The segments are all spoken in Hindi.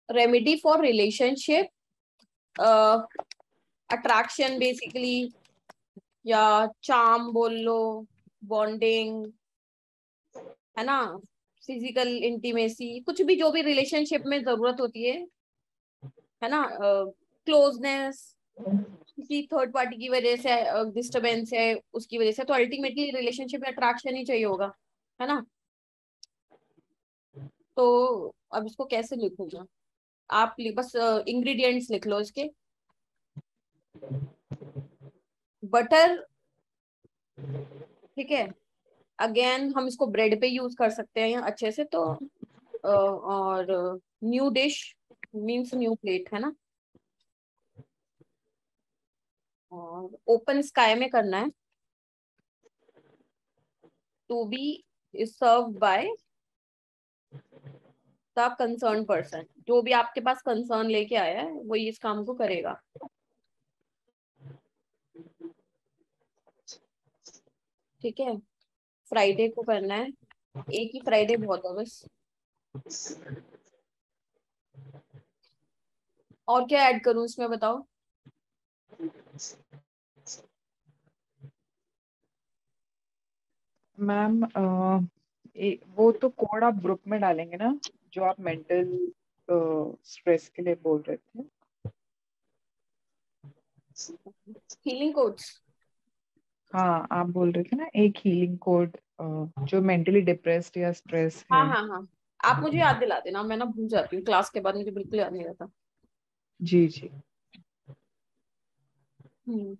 Remedy for relationship, attraction basically, या चार्म बोल लो, बॉन्डिंग, है ना, फिजिकल इंटीमेसी, कुछ भी जो भी रिलेशनशिप में जरूरत होती है ना, क्लोजनेस, किसी थर्ड पार्टी की वजह से डिस्टरबेंस है उसकी वजह से, तो अल्टीमेटली रिलेशनशिप में अट्रैक्शन ही चाहिए होगा, है ना। तो अब इसको कैसे लिखूंगा, आप बस इंग्रेडिएंट्स लिख लो इसके। बटर, ठीक है। अगेन हम इसको ब्रेड पे यूज कर सकते हैं यहाँ अच्छे से, तो और new dish means new plate, है ना। और ओपन स्काई में करना है, to be serve by the concern person, जो भी आपके पास कंसर्न लेके आया है वही इस काम को करेगा। ठीक है, फ्राइडे को करना है, एक ही फ्राइडे बहुत है बस। और क्या ऐड करूं इसमें बताओ। मैम वो तो कोड आप ग्रुप में डालेंगे ना, जो आप मेंटल स्ट्रेस के लिए बोल रहे थे। हीलिंग कोड्स, हाँ, आप बोल रहे थे ना एक हीलिंग कोड जो मेंटली डिप्रेस्ड या स्ट्रेस हाँ है। हाँ हाँ, आप मुझे याद दिला देना, मैं ना भूल जाती हूँ क्लास के बाद, मुझे बिल्कुल याद नहीं रहता। जी जी। हम्म,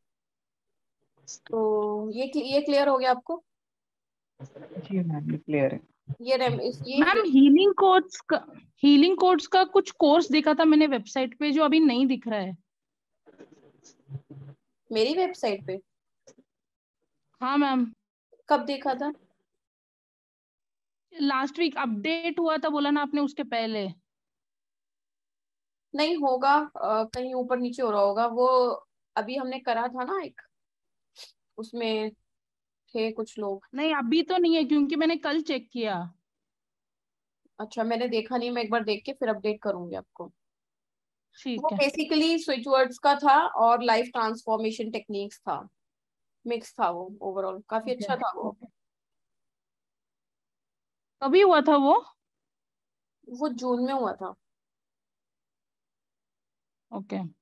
तो ये क्लियर हो गया आपको। जी मैम, ये क्लियर है। ये मैम हीलिंग कोड्स का कुछ कोर्स देखा था मैंने वेबसाइट पे, जो अभी नहीं दिख रहा है। मेरी वेबसाइट पे हाँ मैम, कब देखा था। लास्ट वीक अपडेट हुआ था बोला ना आपने, उसके पहले। नहीं होगा, कहीं ऊपर नीचे हो रहा होगा वो। अभी हमने करा था ना एक, उसमें थे कुछ लोग। नहीं अभी तो नहीं है, क्योंकि मैंने कल चेक किया। अच्छा, मैंने देखा नहीं, मैं एक बार देख के फिर अपडेट करूंगी आपको। वो ठीक है। बेसिकली स्विच वर्ड्स का था और लाइफ ट्रांसफॉर्मेशन टेक्निक्स था, मिक्स था वो, ओवरऑल काफी ठीक है। अच्छा था वो। कभी हुआ था वो? वो जून में हुआ था। ओके।